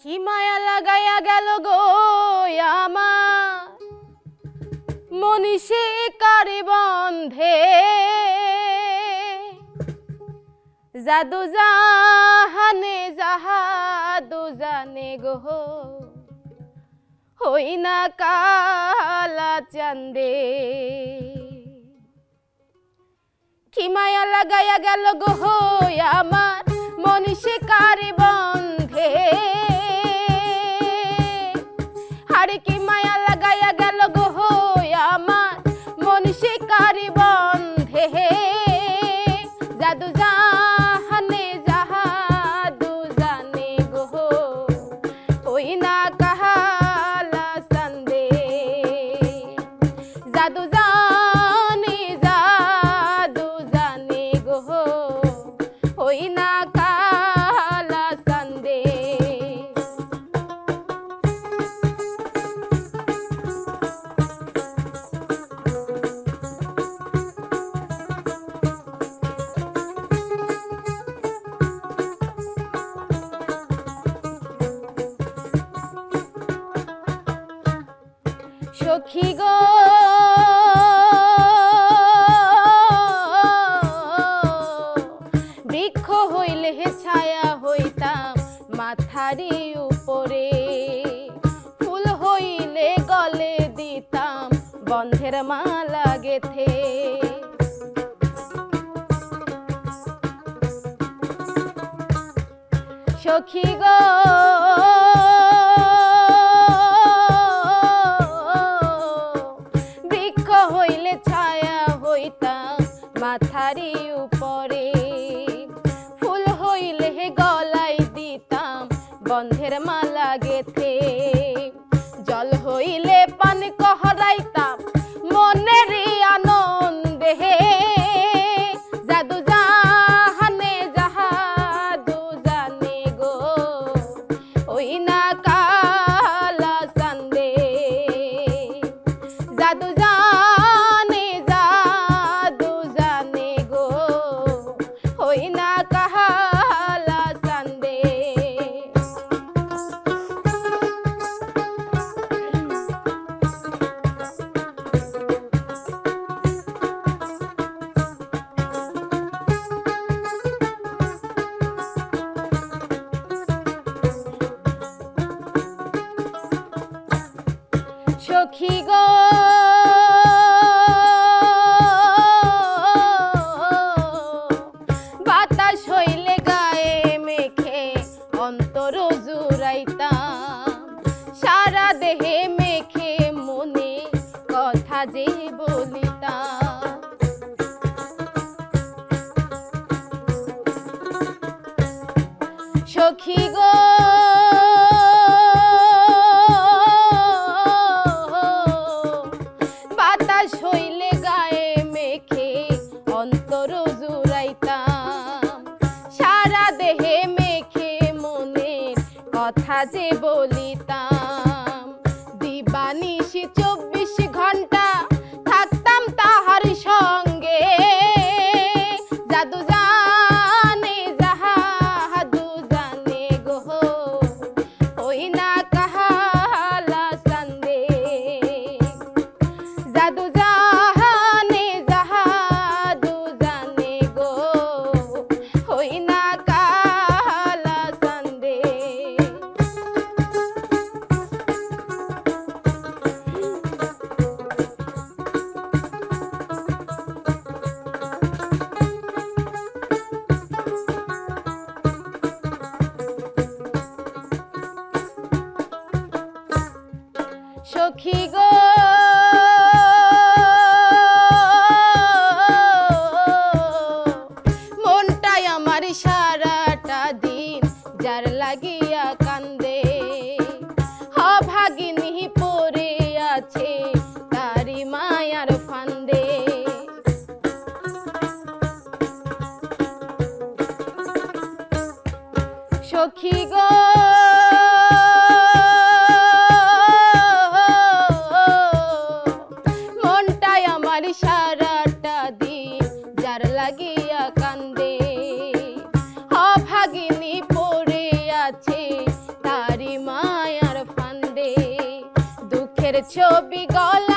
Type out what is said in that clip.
কি মায়া লাগাইয়া গেল গো আমার মনীষী কারি বন্ধে জাদু জাহানে জাহাদু জানে গো হই না কালা চাঁদে। কি মায়া লাগাইয়া গেল গো আমার মনীষী কারি বন্ধে আরে কি মায়া লাগাইয়া গেল গো আমার মনীষী কারি বন্ধে জাদু জাহানে জাহাদু জানে গো ওই না কালা চাঁদে। জাদু জানে জাদু জানে গো ওই না কালা চাঁদে। সখী গো বৃক্ষ হইলে ছায়া হইতাম মাথারি উপরে, ফুল হইলে গলে দিতাম বন্ধের মালা গেথে। সখী গো ছায়া হইতাম মাথারি উপরে, ফুল হইলে গলায় দিতাম বন্ধের মালা গেথে। জল হইলে পান কহরাইতাম মনেরই আনন্দে জাদু জাহানে জাহাদু জানে গো ওই না কালা চাঁদে। জাদু সখী গো বাতাস হইলে গায়ে মেখে অন্তর জুড়াইতাম, সারা দেহে মেখে মনে কথা যে বলিতাম। সখী গো হইলে গায়ে মেখে অন্তর জুড়াইতাম, সারা দেহে মেখে মনের কথা যে বলিতাম। দিবানিশি 24 ঘন্টা থাকতাম তাহার সঙ্গে জাদু জানে জাহাদু জানে গো ওই না কালা চাঁদে। জাদু জাহানে জাহাদু জানে গো হই না কালা চাঁদে। সখী গো মনটাই আমার সারাটা দিন যার লাগিয়া কান্দে, অভাগিনী পড়ে আছে তারি মায়ার ফান্দে। সখী গো মনটাই আমার সারাটা দিন যার লাগিয়া কান্দে, অভাগিনী পড়ে আছে তারি ছবি গলা